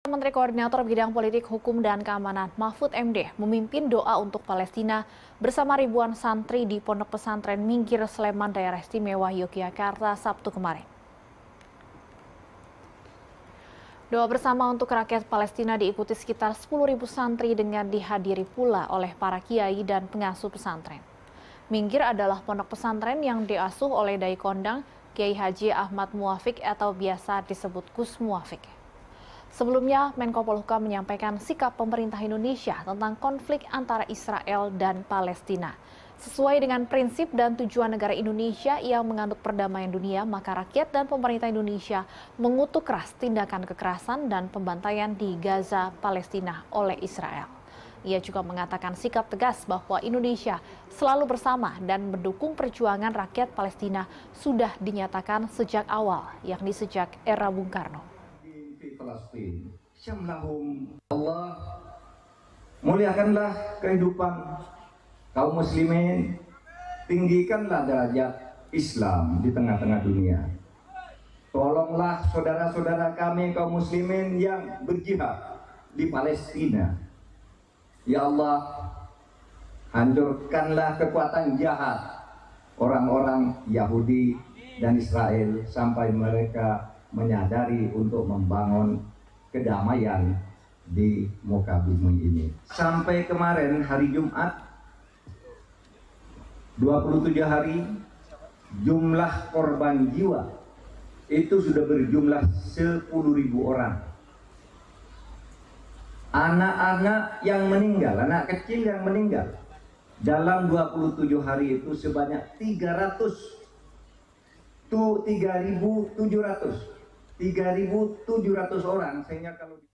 Menteri Koordinator Bidang Politik, Hukum, dan Keamanan Mahfud MD memimpin doa untuk Palestina bersama ribuan santri di Pondok Pesantren Minggir Sleman, Daerah Istimewa Yogyakarta, Sabtu kemarin. Doa bersama untuk rakyat Palestina diikuti sekitar 10.000 santri dengan dihadiri pula oleh para kiai dan pengasuh pesantren. Minggir adalah pondok pesantren yang diasuh oleh Dai Kondang Kiai Haji Ahmad Muafiq atau biasa disebut Gus Muafiq. Sebelumnya, Menko Polhukam menyampaikan sikap pemerintah Indonesia tentang konflik antara Israel dan Palestina. Sesuai dengan prinsip dan tujuan negara Indonesia yang menganut perdamaian dunia, maka rakyat dan pemerintah Indonesia mengutuk keras tindakan kekerasan dan pembantaian di Gaza, Palestina oleh Israel. Ia juga mengatakan sikap tegas bahwa Indonesia selalu bersama dan mendukung perjuangan rakyat Palestina sudah dinyatakan sejak awal, yakni sejak era Bung Karno. Allah, muliakanlah kehidupan kaum muslimin, tinggikanlah derajat Islam di tengah-tengah dunia. Tolonglah saudara-saudara kami kaum muslimin yang berjihad di Palestina. Ya Allah, hancurkanlah kekuatan jahat orang-orang Yahudi dan Israel sampai mereka menyadari untuk membangun kedamaian di muka bumi ini. Sampai kemarin hari Jumat 27 hari, jumlah korban jiwa itu sudah berjumlah 10.000 orang. Anak-anak yang meninggal, anak kecil yang meninggal dalam 27 hari itu sebanyak 3.700 orang, sehingga kalau